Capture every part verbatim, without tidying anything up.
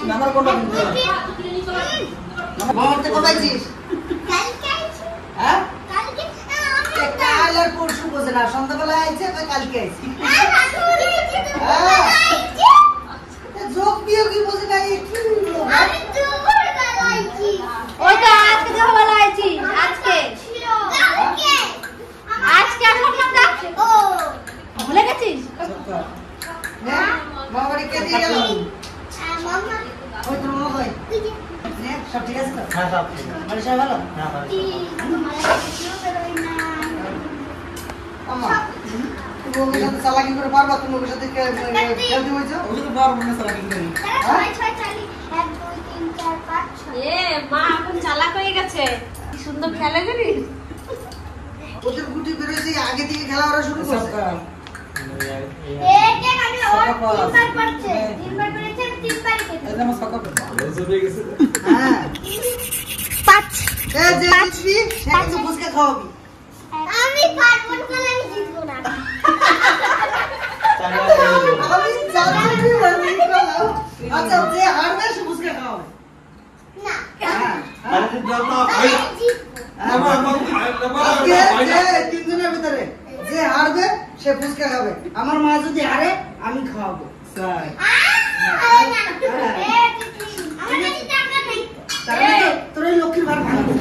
Number কোনটা মামাতে কবে আইছিস কালকে আইছি হ্যাঁ কালকে কাল আর পরশু বসে না সন্ধ্যাবেলা আইছে তো কালকে আইছি হ্যাঁ রাতুরে আইছি যোগ বিয়োগ কি বসে না একটু আমি দুপুর বেলা আইছি ওই তো আজকে দুপুরবেলা আইছি আজকে কালকে আজকে আসলাম না ও ভুলে গেছিস নে মামা বাড়ি কে দিয়ে গেল মামা ওই তোর মামা ভাই নে সব ঠিক আছে তো হ্যাঁ সব ঠিক আছে বাড়ি সবাই ভালো হ্যাঁ ভালো মামা তুমি ওর সাথে চালাকি করে পারবা তুমি ওর সাথে খেলতে হইছো ওই তো পারবো না সারা কিছু নেই ছয় ছয় চালি এক দুই তিন চার পাঁচ ছয় এ মা এখন চালাক হয়ে গেছে কি সুন্দর খেলে জানিস ওদের গুটি বেরোছে আগে থেকে খেলা ওরা শুরু করছে এই যে আমি ওর তিনবার পড়ছে তিনবার পড়েছে আমি তিনবার কেটে এটা আমার সকাল হ্যাঁ পাঁচ এই যে জিতবি সে তো ফুসকা খাওয়াবি আমি পারবো না আমি জিতবো না আমি জানি আমি খাওয়াবো আচ্ছা যে হারবে সে ফুসকা খাওয়াবে না হ্যাঁ আরে তুই জল তো আমি জিতবো আজকে যে তিনজনের ভিতরে যে হারবে সে ফুসকা খাবে আমার মা যদি হারে আমি খাওয়াবো স্যার আয় না এ জিতলি আমার কাছে টাকা নাই তাহলে তো তোর ওই লক্ষ্মীর ভার ভাঙবো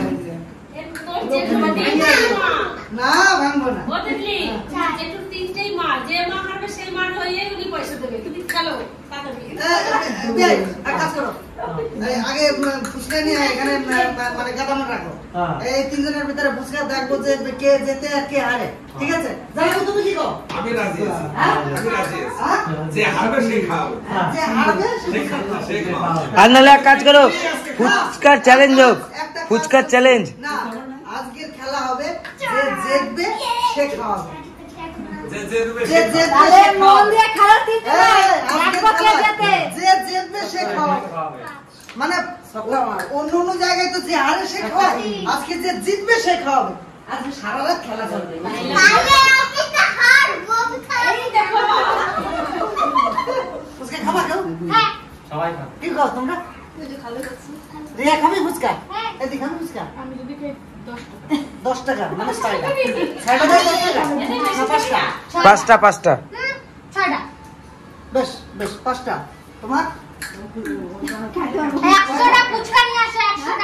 না ভাঙবো না ও দিদি যেটু তিনটেই মা যে মা হারবে সেই মার হয়ে উনি পয়সা দেবে তুমি খেলো তাড়াতাড়ি এই, এক কাজ করো এই, আগে ফুসকা নিয়ে এখানে মানে গাদামে রাখো হ্যাঁ। এই তিনজনের ভিতরে ফুসকা দেখবো যে কে জেতে আর কে হারে ঠিক আছে জানো তুমি কি কো আমি রাজি আছি হ্যাঁ? আমি রাজি আছি হ্যাঁ? যে হারবে সে খাওয়াবে যে হারবে সে সে ফুসকা খাওয়াবে, খাবে। সে খাওয়াবে। আর নাহলে এক কাজ করো ফুচকার চ্যালেঞ্জ হোক একটা কাজ ফুচকার করো। চ্যালেঞ্জ না আজকের খেলা হবে যে জিতবে সে খাওয়াবে যে যে দেবে যে সে জিতবে তাহলে সে মন খাওয়াবে দিয়ে খেলা দিতে এই, না আজকের দেখো কে খেলা, জেতে যে জিতবে সে খাওয়াবে মানে অন্য অন্য জায়গায় তো যে হারে সে খাওয়াবে আজকে যে জিতবে সে খাওয়াবে আজকে সারা রাত খেলা চলবে তাহলে আমি তো হারবো খাই দেখো ফুচকা খাবা কেউ হ্যাঁ সবাই খাও কি খাও তোমরা রিয়া খাবি ফুচকা হ্যাঁ। এদিকে খাবি ফুচকা আমি যদি খাই দশ টাকা মানে ছয়টা ছয়টা করে দশ টাকা না পাঁচটা পাঁচটা পাঁচটা হুম, ছয়টা বেশ বেশ পাঁচটা তোমার একশোটা ফুচকা নিয়ে আসো একশোটা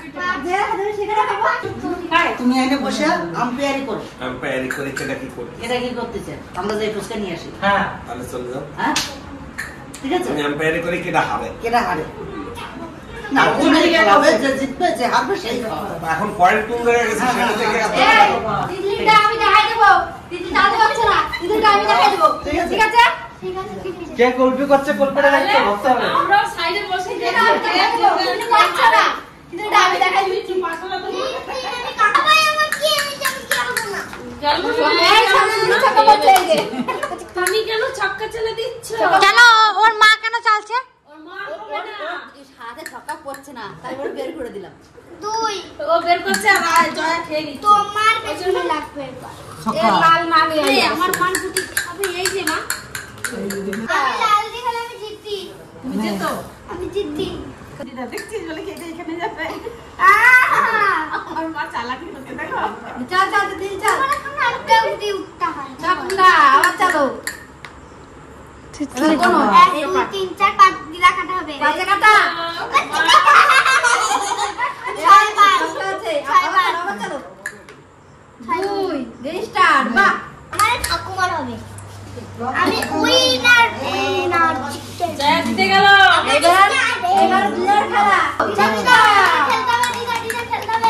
তুমি এনে বসে আম্পায়ারি করো আম্পায়ারি করে কেটা কি করে এটা কি করতেছে আমরা যে ফুচকা নিয়ে আসি হ্যাঁ তাহলে চলে যাও হ্যাঁ ঠিক আছে তুমি আম্পায়ারি করে কেটা হারে কেটা হারে না ওখানে খাওয়াবে যে জিতবে যে হারবে সেই খাওয়াবে এখন পয়েন্ট কোন জায়গায় গেছে সেটা দেখে দিদিটা আমি দেখাই দেবো দিদি দাদু পাচ্ছে না দিদিটা আমি দেখাই দেবো ঠিক আছে ঠিক আছে ঠিক আছে কে কলপি করছে কলপিটা দেখতে বসতে হবে আমরাও সাইডে বসে দেখাই দেবো দিদি পাচ্ছে না দিদিটা আমি দেখাই দিচ্ছি পাছলা তো কাকাই আমার কি আমি যাবো কি আনবো না এই সামনে দিদি ছক্কা পড়ছে এই যে তুমি কেন ছক্কা চলে দিচ্ছ কেন ওর মা কেন চালছে? ওর মা হবে না হাতে ছক্কা পড়ছে না তাই ওর বের করে দিলাম। দুই ও বের করছে আর আয় জয়া খেয়ে নিচ্ছে তোমার পেছনে লাগবে এবার এই লাল না নিয়ে আমার মান ফুটি খাবে এই যে মা আমি লাল দিয়ে খেলে আমি জিততি তুমি যেতো আমি জিততি দিদা দেখছিস বলে কে এখানে যাবে আহ আমার মা চালাকি করতে দেখো চল চল দিদি চল। আমার এখন আটটা অবধি উঠতে হয় চাপ না আবার চালো কোনো এক দুই তিন চার পাঁচ দিলা কাটা হবে বাজে কাটা ছয় বার আছে ছয় বার আবার চালো ছয় বার। দুই দুই স্টার্ট বাহ আমার ঠাকুমার হবে আমি উইনার উইনার জয়া জিতে গেল এবার এবার দুয়ের খেলা খেলতে হবে দিদা দিদা খেলতে হবে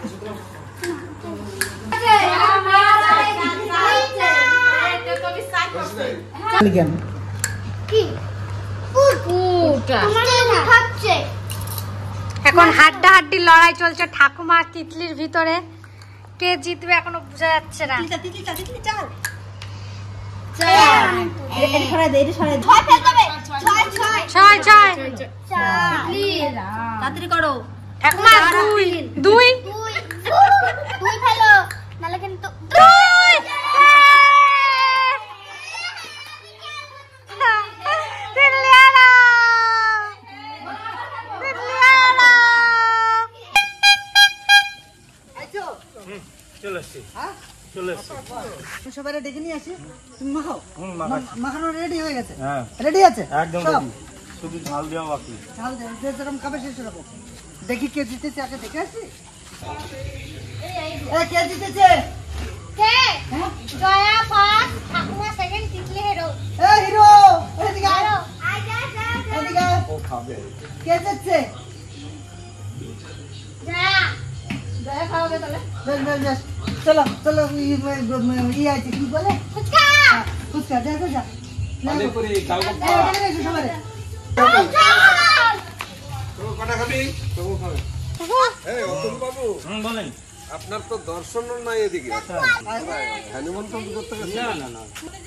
কেন কি তোমার উঠাচ্ছে এখন হাড্ডা হাড্ডি লড়াই চলছে ঠাকুমা আর তিতলির ভিতরে। কে জিতবে এখনো বোঝা যাচ্ছে না। ছড়াই দে এটা ছড়াই ছয় ফেলতে হবে ছয় ছয় ছয় ছয় চার তাড়াতাড়ি করো ঠাকুমা দুই দুই দুই দুই ফেলো নালে কিন্তু দুই তিতলি আলো। চলে এসেছি। সবাই ডেকে নিয়ে আসি, তুমি মাখাও। হুম, মাখাচ্ছি। মাখানো রেডি হয়ে গেছে? হ্যাঁ রেডি আছে একদম সব? ready। শুধু ঝাল দেওয়া বাকি। ঝাল দে, যে যেরকম খাবে সে সেরকম। দেখি কে জিতেছে আগে দেখে আসি। এ, কে জিতেছে? কে হ্যাঁ? জয়া ফার্স্ট ঠাকুমা সেকেন্ড তিতলি হিরো এ হিরো, এদিকে আয়। আরো আই যা যা এদিকে আয়। ও খাবে। কে জিতছে? জয়া জয়া খাওয়াবে তাহলে বেশ বেশ বেশ, চলো চলো, ই- ই- ই আছে কি বলে, ফুচকা ফুচকা, যা যা যা। পানি পুরি, এই, কালগপ্পা। এখানে এসো সবাই। তুমি কটা খাবি? তবু খাবে। এই অতুল বাবু, হুম বলেন। আপনার তো দর্শনও নাই এদিকে। হ্যাঁ, নিমন্ত্রণ করতে গেছে। না না না।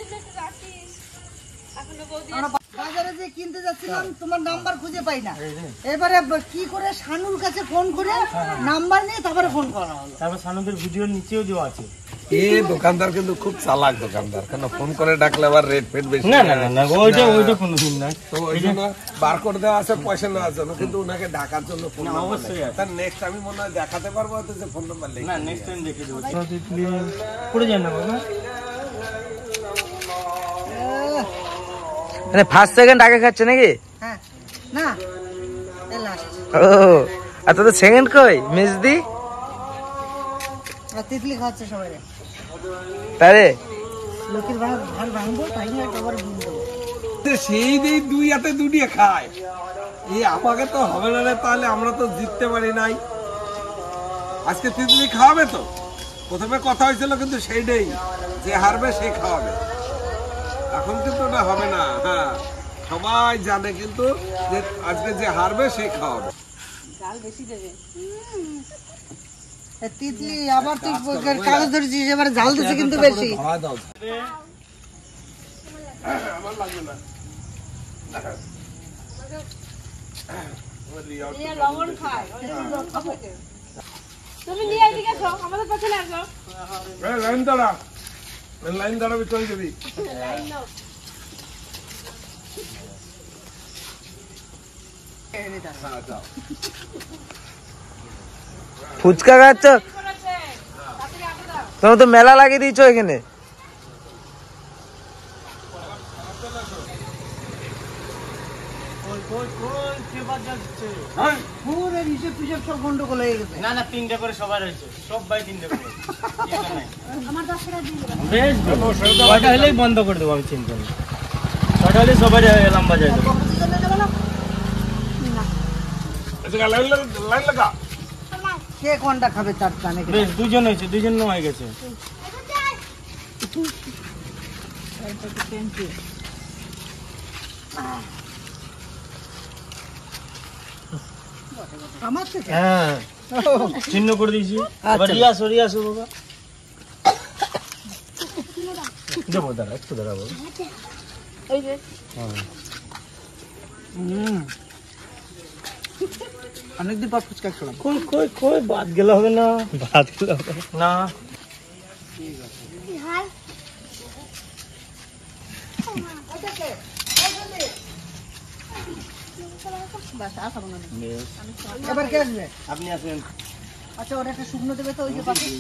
আমরা বাজারে যে কিনতে যাচ্ছিলাম, তোমার নাম্বার খুঁজে পাই না। এবারে ব- কি করে শানুর কাছে ফোন করে নাম্বার নিয়ে তারপরে ফোন করা হলো। তারপর সানুদের ভিডিওর নিচেও দেওয়া আছে। এই দোকানদার কিন্তু খুব চালাক দোকানদার, কেন ফোন করে ডাকলে আবার রেট ফেট বেশি। না না না না ওইটা ওইটা কোনো দিন না। তো ওই জন্য বারকোড দেওয়া আছে পয়সা নেওয়ার জন্য, কিন্তু ওনাকে ডাকার জন্য ফোন না, নাম্বার অবশ্যই নেই। আছে। তার নেক্সট আমি মনে হয় দেখাতে পারবো হয়তো যে ফোন নাম্বার নেই। না নেক্সট টাইম দেখে দেবো। তিতলি পড়ে যায় না বাবা। মানে ফার্স্ট সেকেন্ড আগে খাচ্ছে নাকি? হ্যাঁ, না এই লাস্ট। ও আর তো সেকেন্ড কই মেজদি আর তিতলি খাচ্ছে সবাই। তারে লোকের ভাগ ভাগ ভাঙবো, তাই না আবার গুণ দেবো। সেই দিয়ে দুই হাতে দুটিয়ে খায়। এই আমাকে তো হবে না রে, তাহলে আমরা তো জিততে পারি নাই। আজকে তিতলি খাওয়াবে তো, প্রথমে কথা হয়েছিল কিন্তু সেইটাই, যে হারবে সে খাওয়াবে। এখন কিন্তু ওটা হবে না। হ্যাঁ, সবাই জানে কিন্তু যে আজকে যে হারবে সে খাওয়াবে। এ তিতলি আবার তুই কাগজ ধরেছিস, এবার জাল দিচ্ছে কিন্তু বেশি। খাওয়া দাও। লবণ খায় তুমি নিয়ে এদিকে আসো, আমাদের পেছনে আসো। লাইন দাঁড়া, লাইন দাঁড়াবি, চলে যাবি। ফুচকা খাচ্ছ? তোমার তো মেলা লাগিয়ে দিয়েছো এখানে। পুরো হিসেব ফিসেব সব গন্ডগোল হয়ে গেছে। না না তিনটে করে সবার হয়েছে, সব ভাই তিনটে করে। আমার দশ টাকা দিয়ে দেবো বেশ ছয়টা হলেই বন্ধ করে দেবো আমি, চিন্তা নেই। ছয়টা হলে সবাই লম্বা যায় দেবো। লাইন লাগা। কে কোনটা খাবে তার জানে কি। বেশ দুজন হয়েছে, দুজন হয়ে গেছে। আমার থেকে হ্যাঁ চিহ্ন করে দিয়েছি। এবার রিয়া আসো, রিয়া আসো বাবা। দেবো দাঁড়া, একটু দাঁড়া বাবা। অনেকদিন পর ফুচকা খেলাম। কই কই কই বাদ গেলে হবে না, বাদ গেলে হবে না। হাই এবার কে আসবে? আপনি আসেন। আচ্ছা, ওটা একটা শুকনো দেবে তো, ওই যে পাশে।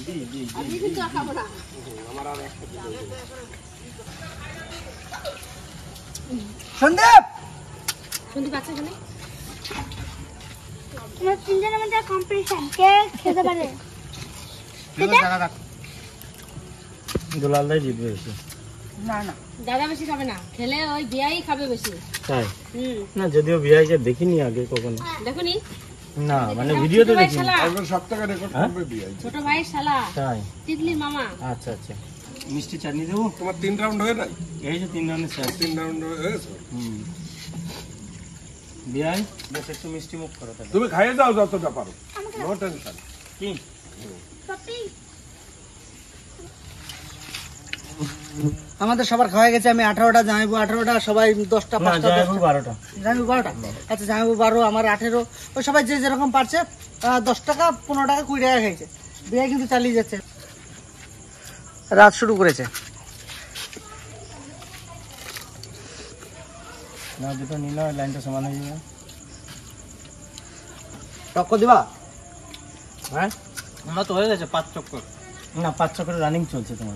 সন্দীপ, সন্দীপ আছে এখানে? তোমার তিনজনের মধ্যে কম্পিটিশন কে খেতে পারে দুলালদাই জিতবে বেশি। না না দাদা বেশি খাবে না, খেলে ওই বিয়াই খাবে বেশি। তাই হুম না, যদিও বিয়াইকে দেখিনি আগে কখনো। দেখুনি না মানে ভিডিও তো ছোট ভাই দেখিনি। শালা, একবার সব টাকা রেকর্ড করবে বিয়ে। ছোট ভাই শালা তাই তিতলির মামা। আচ্ছা আচ্ছা, মিষ্টি চাটনি দেবো। তোমার তিন রাউন্ড হয়ে নাই? এই যে তিন ধরনের শেষ। তিন রাউন্ড হয়েছে। হুম বিয়াই বেশ একটু মিষ্টি মুখ করো তাহলে। তুমি খাইয়ে দাও যতটা পারো, নো টেনশন। কি সত্যি আমাদের সবার খাওয়া গেছে। আমি আঠারোটা, জামাইবু আঠারোটা, সবাই দশটা, না পাঁচটা, জয়বু দশটা। বারোটা। জামাইবু বারোটা। আচ্ছা, জামাইবু বারো, আমার আঠেরো। ওই সবাই যে যেরকম পারছে, আহ, দশ টাকা, পনেরো টাকা, কুড়ি টাকা খাইছে। বিয়ে কিন্তু চালিয়ে যাচ্ছে। রাত শুরু করেছে। না দুটো নিলে লাইনটা সমান হয়ে যাবে। টক্কর দিবা? হ্যাঁ আমরা তো হয়ে গেছে পাঁচ চক্কর। না পাঁচ ছ করে রানিং চলছে তোমার।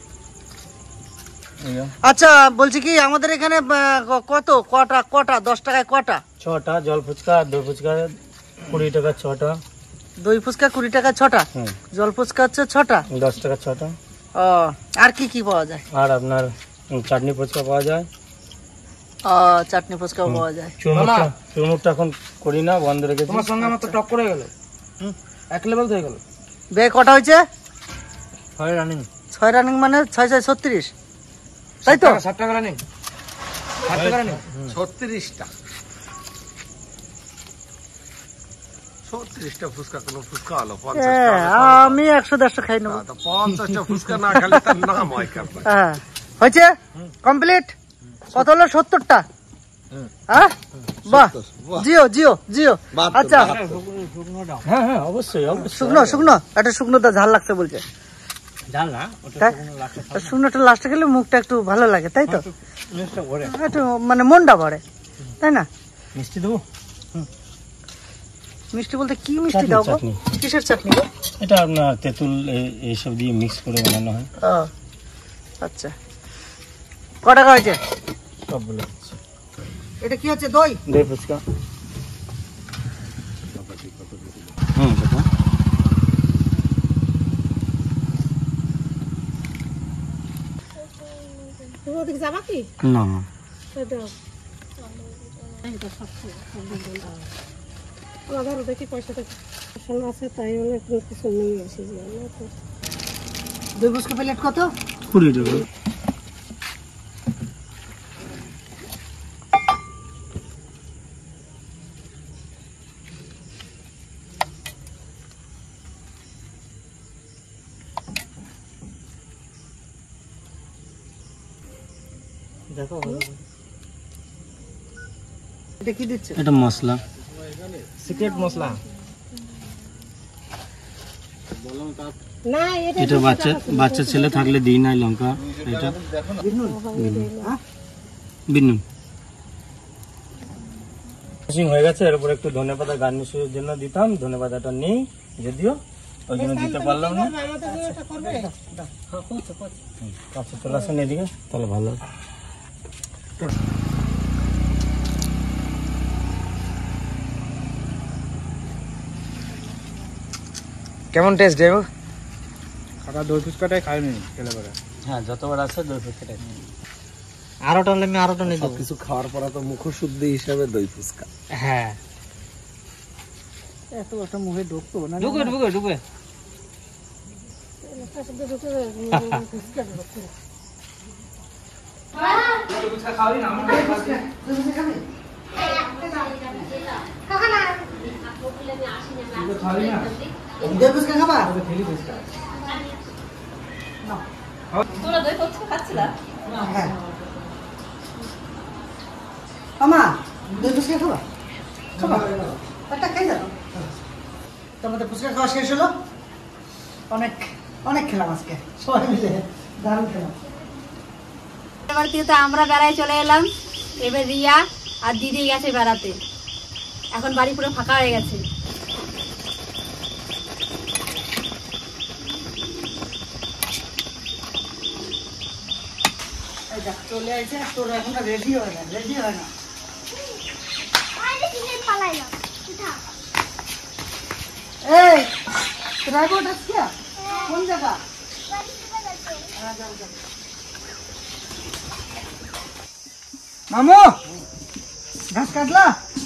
আচ্ছা বলছি কি আমাদের এখানে আহ, কত কটা কটা দশ টাকায় কটা? ছটা জল ফুচকা, দই ফুচকা কুড়ি টাকা ছটা। দই ফুচকা কুড়ি টাকা ছটা, হুম। জল ফুচকা হচ্ছে ছটা, দশ টাকা ছটা। ও আর কি কি পাওয়া যায়? আর আপনার চাটনি ফুচকা পাওয়া যায়। ও চাটনি ফুচকাও পাওয়া যায়। চুরমুরটা চুরমুরটা এখন করি না, বন্ধ রেখেছি। তোমার সঙ্গে আমার তো টক করে গেল, এক লেভেল হয়ে গেল। বে কটা হয়েছে? ছয় রানিং। ছয় রানিং মানে ছয় ছয় ছত্রিশ, তাই তো? ষাট টাকা রানিং, ষাট টাকা রানিং, ছত্রিশটা ছত্রিশটা ফুচকা কোন ফুচকা হলো? আমি একশো দেড়শো খাই নেবো। পঞ্চাশটা ফুচকা না খেলে তার নাম হয় কেমন? হ্যাঁ হয়েছে কমপ্লিট। কত হলো? সত্তরটা। হ্যাঁ বাহ, জিও জিও জিও। আচ্ছা হ্যাঁ হ্যাঁ অবশ্যই অবশ্যই। শুকনো শুকনো একটা শুকনোটা ঝাল লাগছে বলছে। জাল না ওটা তাই? কোনো লাগছে না। শুকনোটা লাস্টে খেলে মুখটা একটু ভালো লাগে, তাই তো? মিষ্টিটা ভরে। একটু মানে মনটা ভরে, তাই না? মিষ্টি দেবো? মিষ্টি বলতে কি মিষ্টি চাটনি, দাও গো? চাটনি। কিসের চাটনি গো? এটা আপনার তেঁতুল এই- এইসব দিয়ে মিক্স করে বানানো হয়। ও আচ্ছা, ক টাকা হয়েছে? সবগুলো এটা কি হচ্ছে? দই দই ফুচকা। হুম দেখো। যাবা কি? না ধরো দেখি পয়সাটা আছে, তাই অনেক কিছু নিয়ে এসে দই ফুচকা প্লেট কত? কুড়ি টাকা। দেখো এটা কি দিচ্ছে? এটা মশলা, সিক্রেট মশলা। না এটা এটা বাচ্চা বাচ্চা ছেলে থাকলে দিই না লঙ্কা। এটা বিন্নু হয়ে গেছে। এর উপর একটু ধনেপাতা গার্নিশের জন্য দিতাম, ধনেপাতাটা নেই যদিও, ওই জন্য দিতে পারলাম না। আচ্ছা চলে আসেন এদিকে, তাহলে ভালো। কেমন টেস্ট দেব? কাকা দই ফুচকাটাই খাইনি খেলে পরে। হ্যাঁ যতবার আসে দই ফুচকাটাই। আরোটা হলে আমি আরোটা নিয়ে দেবো। কিছু খাওয়ার পরে তো মুখশুদ্ধি হিসাবে দই ফুচকা। হ্যাঁ এত একটা মুখে ঢুকতো না। ঢুকে ঢুকে ঢুকে দই ফুচকা খাবা? হ্যাঁ মামা দই ফুচকা খাবা? খাবা একটা খাই যাও। তোমাদের ফুচকা খাওয়া শেষ হলো? অনেক অনেক খেলাম আজকে সবাই মিলে, দারুণ খেলাম। এবার থেকে তো আমরা বেড়ায় চলে এলাম। এবার রিয়া আর দিদি গেছে বেড়াতে। এখন বাড়ি পুরো ফাঁকা হয়ে গেছে। এই দেখ চলে আসছে, তোর এখন রেডি হয় না, রেডি হয় না। এই ড্রাইভার আসছে কোন জায়গা? মামু ঘাস কাটলা?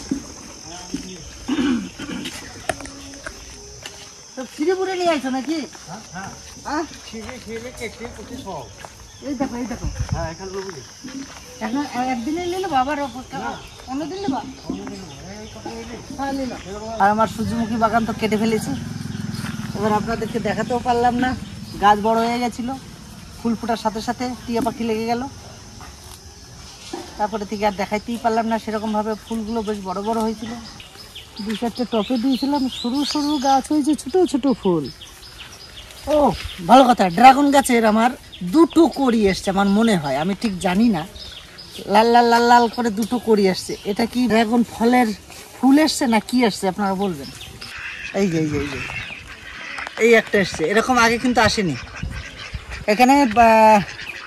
তো ফিরে পুরে নিয়ে আইছো নাকি? হ্যাঁ এই দেখো এই দেখো। হ্যাঁ এখন একদিনে নিলো বাবার অন্যদিন নেবা? আর আমার সূর্যমুখী বাগান তো কেটে ফেলেছি। এবার আপনাদেরকে দেখাতেও পারলাম না, গাছ বড় হয়ে গেছিল, ফুল ফোটার সাথে সাথে টিয়া পাখি লেগে গেল। তারপরে থেকে আর দেখাইতেই পারলাম না সেরকম ভাবে। ফুলগুলো বেশ বড় বড় হয়েছিল। দু চারটে টপে দিয়েছিলাম, সরু সরু গাছ হয়েছে, ছোট ছোট ফুল। ও ভালো কথা, ড্রাগন গাছের আমার দুটো কড়ি এসছে আমার মনে হয়, আমি ঠিক জানি না। লাল লাল লাল লাল করে দুটো কড়ি আসছে। এটা কি ড্রাগন ফলের ফুল এসছে না কি এসছে আপনারা বলবেন। এই যে এই যে এই যে এই একটা এসছে, এরকম আগে কিন্তু আসেনি এখানে। আহ,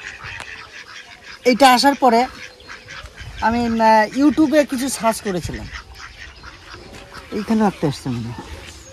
এইটা আসার পরে আমি আহ, ইউটিউবে কিছু সার্চ করেছিলাম, এইখানে একটা এসছে মনে হয়।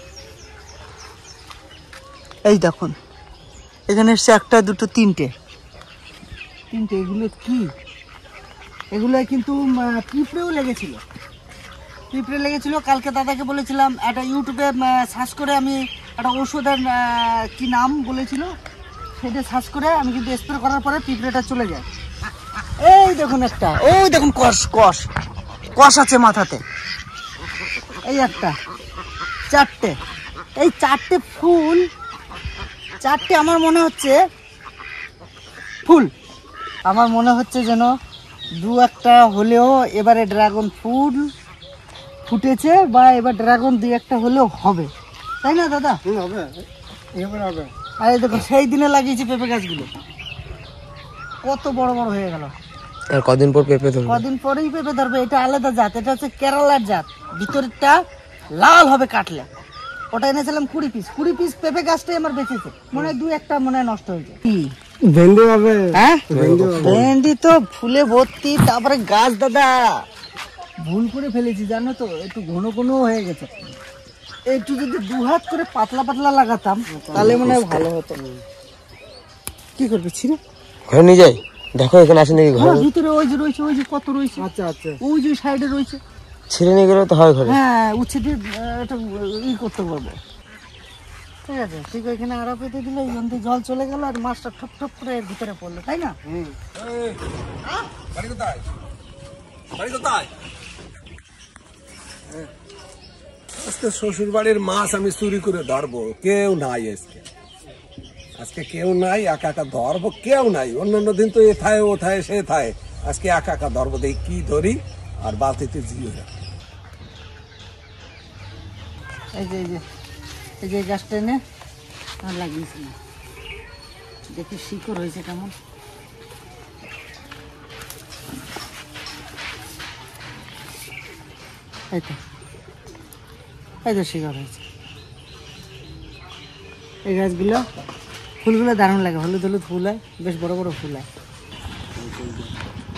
এই দেখুন এখানে এসছে একটা দুটো তিনটে তিনটে এগুলো কি? এগুলো কিন্তু আহ, পিঁপড়েও লেগেছিল, পিঁপড়ে লেগেছিল। কালকে দাদাকে বলেছিলাম একটা ইউটিউবে সার্চ করে আমি একটা ওষুধের আহ, কি নাম বলেছিল সেটা সার্চ করে আমি কিন্তু স্প্রে করার পরে পিঁপড়েটা চলে যায়। এই দেখুন একটা, ওই দেখুন কষ কষ কষ আছে মাথাতে। এই একটা, চারটে, এই চারটে ফুল, চারটে আমার মনে হচ্ছে ফুল, আমার মনে হচ্ছে যেন দু একটা হলেও এবারে ড্রাগন ফুল ফুটেছে, বা এবার ড্রাগন দুই একটা হলেও হবে, তাই না দাদা? হবে, এবার হবে। আর এই দেখো সেই দিনে লাগিয়েছি পেঁপে গাছগুলো, কত বড় বড় হয়ে গেল। আর কদিন পর পেঁপে ধরবে? কদিন পরেই পেঁপে ধরবে। এটা আলাদা জাত, এটা হচ্ছে কেরালার জাত, ভিতরটা লাল হবে কাটলে। ওটা এনেছিলাম কুড়ি পিস, কুড়ি পিস পেঁপে গাছটাই আমার বেঁচেছে, মনে হয় দু একটা মনে হয় নষ্ট হয়েছে। ভেন্ডি হবে, হ্যাঁ ভেন্ডি তো ফুলে ভর্তি, তারপরে গাছ দাদা ভুল করে ফেলেছি জানো তো, একটু ঘন ঘন হয়ে গেছে। একটু যদি দু হাত করে পাতলা পাতলা লাগাতাম তাহলে মনে হয় ভালো হতো। কি করবে ছিঁড়ে? ঘরে নিয়ে যাই, দেখো এখানে আছে নাকি ঘরে। হ্যাঁ ভিতরে ওই যে রয়েছে, ওই যে কত রয়েছে। আচ্ছা আচ্ছা, ওই যে সাইডে রয়েছে, ছিঁড়ে নিয়ে গেলে তো হয় ঘরে। হ্যাঁ উচ্ছে দিয়ে আহ, এটা ই করতে পারবো। ঠিক আছে, ঠিক এখানে আড়া পেতে দিলে এখান থেকে জল চলে গেল আর মাছটা ঠপ ঠপ করে এর ভিতরে পড়লো, তাই না? বাড়ি কোথায়? বাড়ি কোথায়? আজকে শ্বশুর বাড়ির মাছ আমি চুরি করে ধরবো, কেউ নাই আজকে। আজকে কেউ নাই, একা একা ধরবো, কেউ নাই। অন্যান্য দিন তো এ থায় ও থায় সে থায়, আজকে একা একা ধরবো। দেখি কি ধরি, আর বালতিতে জিও। এই যে এই যে এই যে গাছটা এনে আর লাগিয়েছিলাম, দেখি শিকড় হয়েছে কেমন। এই তো এই তো শিকড় হয়েছে। এই গাছগুলো ফুলগুলো দারুণ লাগে, হলুদ হলুদ ফুল হয়, বেশ বড় বড় ফুল হয়।